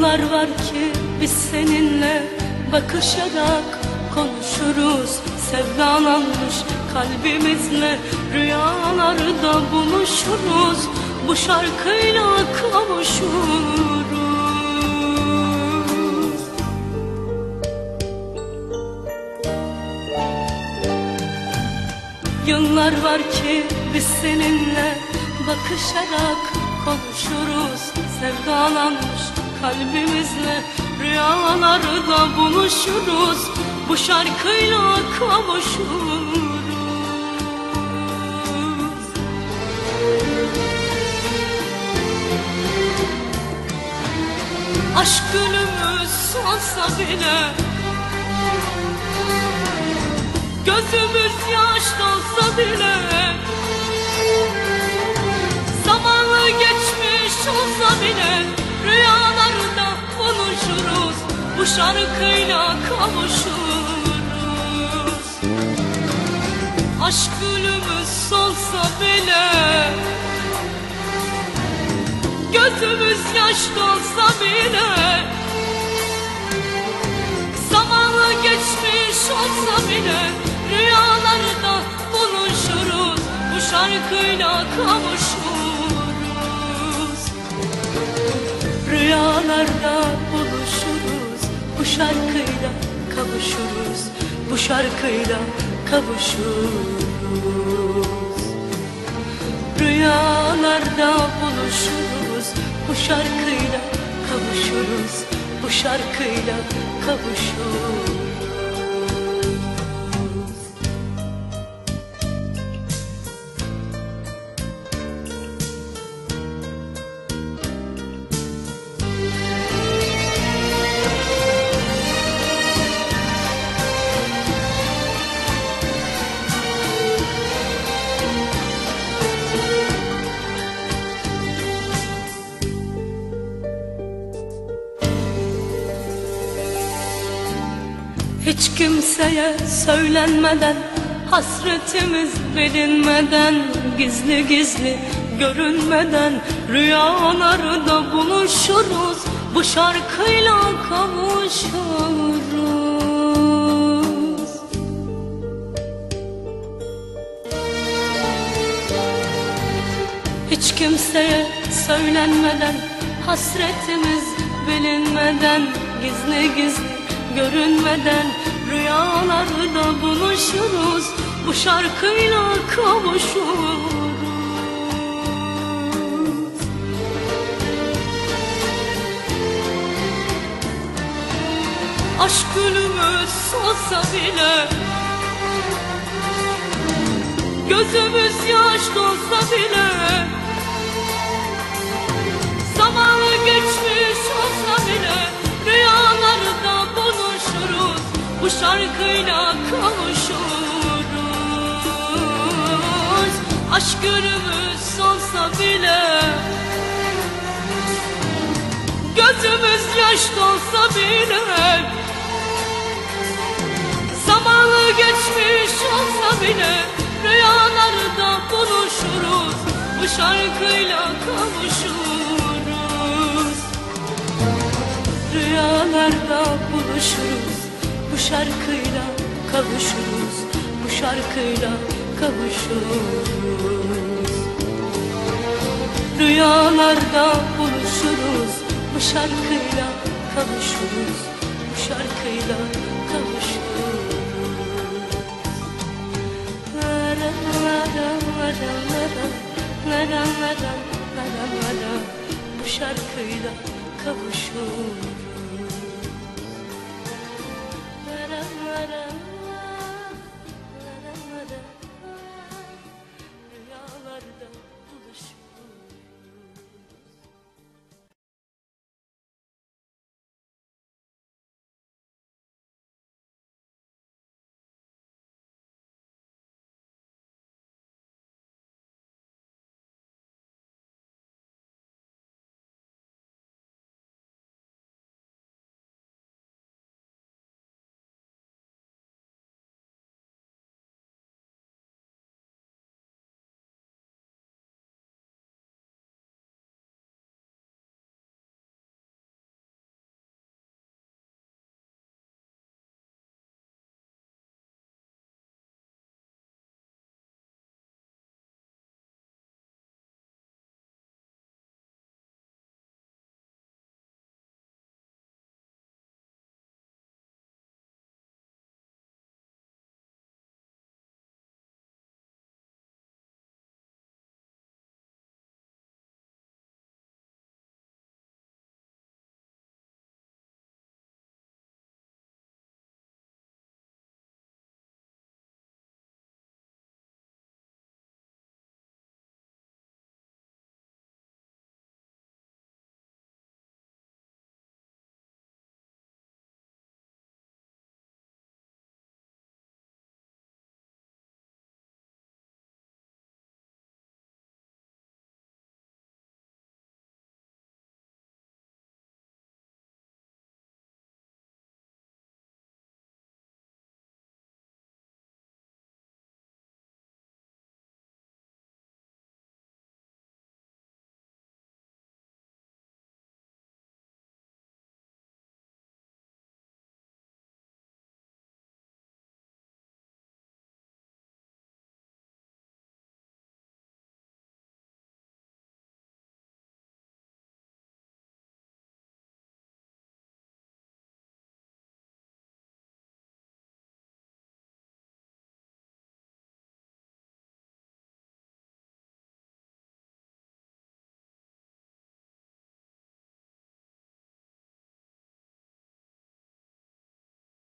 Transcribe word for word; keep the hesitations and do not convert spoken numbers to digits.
Yıllar var ki biz seninle bakışarak konuşuruz. Sevdalanmış kalbimizle rüyalarda buluşuruz. Bu şarkıyla kavuşuruz. Yıllar var ki biz seninle bakışarak konuşuruz. Sevdalanmış kalbimizle rüyalarda buluşuruz. Bu şarkıyla kavuşuruz. Aşk gülümüz solsa bile, gözümüz yaş dolsa bile, zamanı geçmiş olsa bile rüyalarda buluşuruz. Bu şarkıyla kavuşuruz. Aşk gülümüz solsa bile, gözümüz yaş dolsa bile, zamanı geçmiş olsa bile rüyalarda buluşuruz. Bu şarkıyla kavuşuruz. Rüyalarda buluşuruz. Bu şarkıyla kavuşuruz. Bu şarkıyla kavuşuruz. Rüyalarda buluşuruz. Bu şarkıyla kavuşuruz. Bu şarkıyla kavuşuruz. Hiç kimseye söylenmeden, hasretimiz bilinmeden, gizli gizli görünmeden rüyalarda buluşuruz. Bu şarkıyla kavuşuruz. Hiç kimseye söylenmeden, hasretimiz bilinmeden, gizli gizli görünmeden rüyalarda buluşuruz. Bu şarkıyla kavuşuruz. Aşk gülümüz solsa bile, gözümüz yaş dolsa bile, zamanı geçmiş olsa bile rüyalarda buluşuruz. Bu şarkıyla kavuşuruz. Aşk gülümüz solsa bile, gözümüz yaş dolsa bile, zamanı geçmiş olsa bile rüyalarda buluşuruz. Bu şarkıyla kavuşuruz. Rüyalarda buluşuruz. Bu şarkıyla kavuşuruz. Bu şarkıyla kavuşuruz. Rüyalarda buluşuruz. Bu şarkıyla kavuşuruz. Bu şarkıyla kavuşuruz. Bu şarkıyla kavuşuruz.